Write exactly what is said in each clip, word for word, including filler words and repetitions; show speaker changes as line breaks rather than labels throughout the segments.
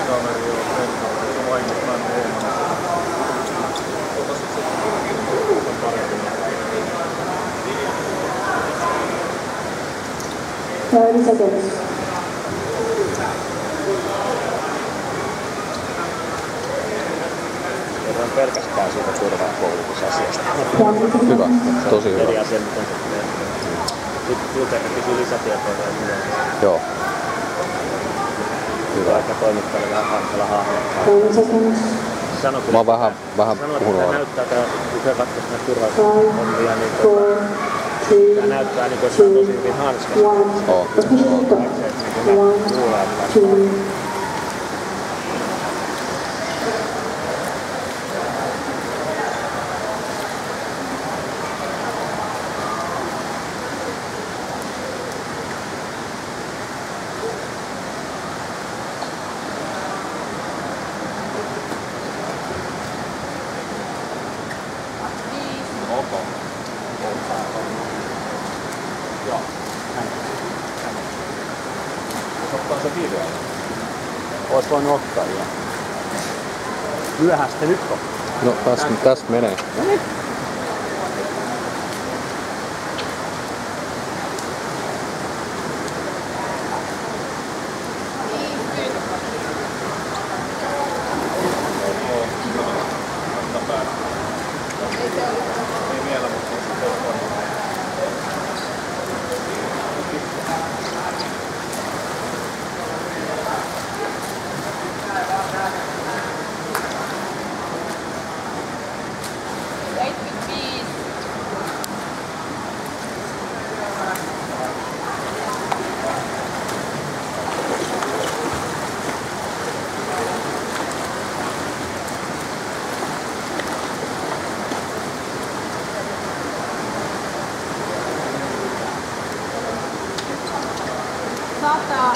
kaveri joo, Penkameri, se vahingossa mä en oo huomannut. Ota sit se on parempi.
thirty seconds.
Kerran pelkästään siitä turvakoulutusasiasta.
Hyvä, tosi hyvä.
Eri asia, miten se tulee. Sitten Luteekka kysyy lisätietoa.
Joo. Hyvä.
Vaikka toimittajalle vähän hankala hahmottaa.
thirty seconds.
Sano kyllä,
Mä oon vähän, vähän
sanoo, että
puhunut
tämä
aina.
näyttää, että kun se katsoo sinne turvakoulutushommia, niin
four,
tämä näyttää niin kuin se on tosi hyvin hanskassa.
one.
Oo.
Official stop. One, two.
Ok. Joo. Ottaa se video.
Ois voinut ottaa jo. Myöhäistä nyt on.
No tästä, tästä menee.
Ei vielä, mutta
Saattaa.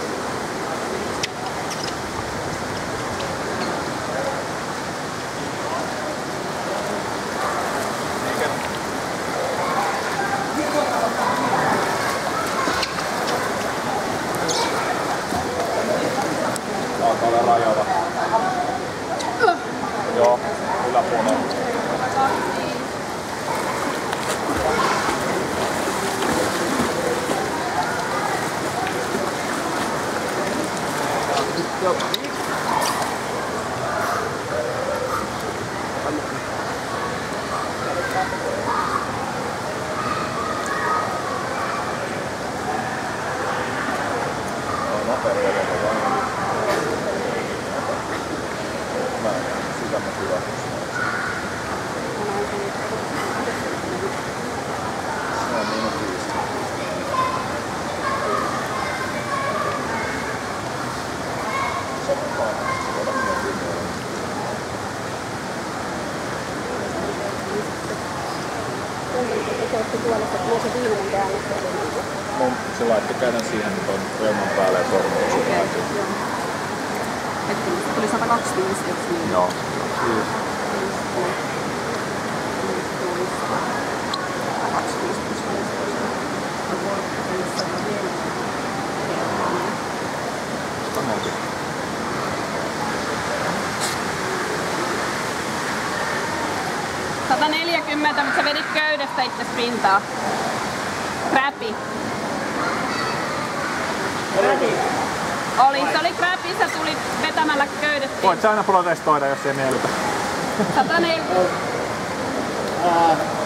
alkaa olla rajalla. Joo, yläpuolella. On nopea vedellä vaan. Mä sitä mä kyllä. Se on miinus viisi. Mun se laittoi käden siihen ton reuman päälle ja sormen osuun laitin.
Hetki, tuli sata kaksikymmentä, eikö niin?
Joo.
sata neljäkymmentä, mutta sä vedit köydestä itse pintaa. Crappy. Oli, se oli crappy, sä tulit vetämällä köydestä.
Voit sä aina protestoida, jos ei miellytä.
sata neljäkymmentä.